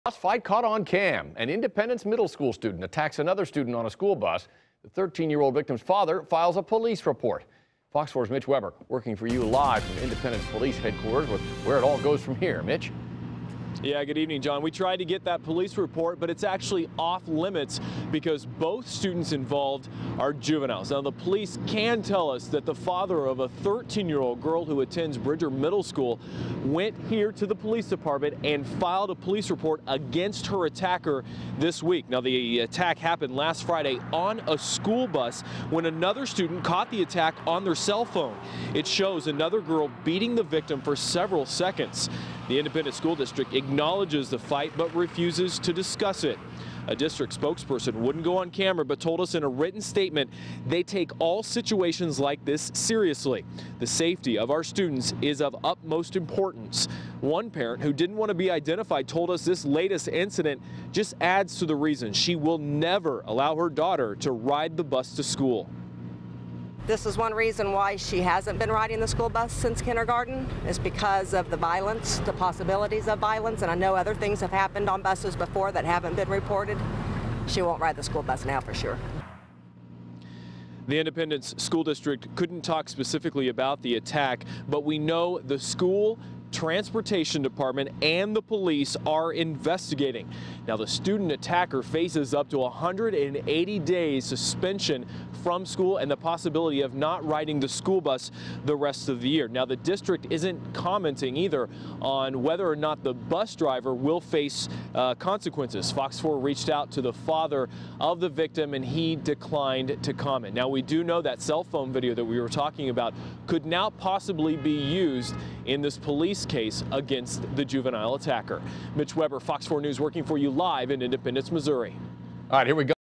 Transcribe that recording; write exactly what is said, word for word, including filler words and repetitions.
Bus fight caught on cam. An Independence middle school student attacks another student on a school bus. The thirteen-year-old victim's father files a police report. Fox four's Mitch Weber working for you live from Independence Police Headquarters with where it all goes from here. Mitch? Yeah, good evening, John. We tried to get that police report, but it's actually off limits because both students involved are juveniles. Now, the police can tell us that the father of a thirteen-year-old girl who attends Bridger Middle School went here to the police department and filed a police report against her attacker this week. Now, the attack happened last Friday on a school bus when another student caught the attack on their cell phone. It shows another girl beating the victim for several seconds. The Independence School District acknowledges the fight but refuses to discuss it. A district spokesperson wouldn't go on camera but told us in a written statement they take all situations like this seriously. The safety of our students is of utmost importance. One parent who didn't want to be identified told us this latest incident just adds to the reason she will never allow her daughter to ride the bus to school. This is one reason why she hasn't been riding the school bus since kindergarten, is because of the violence, the possibilities of violence, and I know other things have happened on buses before that haven't been reported. She won't ride the school bus now for sure. The Independence School District couldn't talk specifically about the attack, but we know the school, transportation department, and the police are investigating. Now, the student attacker faces up to one hundred eighty days suspension from school and the possibility of not riding the school bus the rest of the year. Now, the district isn't commenting either on whether or not the bus driver will face uh, consequences. Fox four reached out to the father of the victim and he declined to comment. Now, we do know that cell phone video that we were talking about could now possibly be used in this police case against the juvenile attacker. Mitch Weber, Fox four News, working for you live in Independence, Missouri. All right, here we go.